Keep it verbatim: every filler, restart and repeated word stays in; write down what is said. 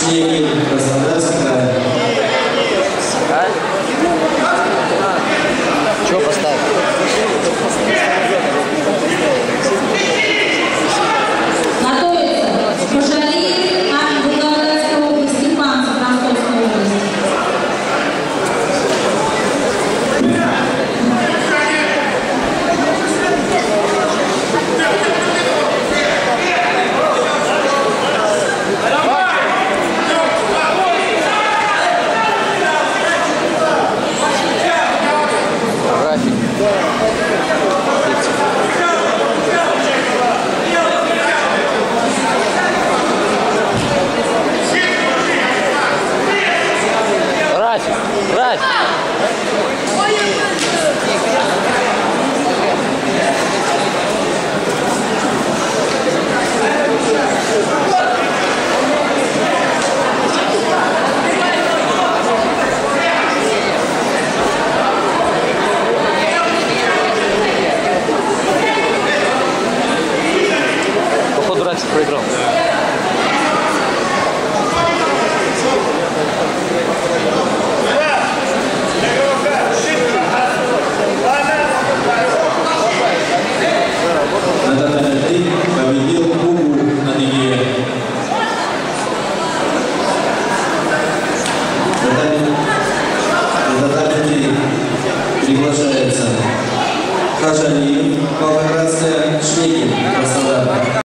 Снегирь, Краснодарский край. Чего поставить? Готовится Пожалей от Волгоградской области, Степанцев, Ростовской области. Рафик, Рафик. Походу Рафик проиграл.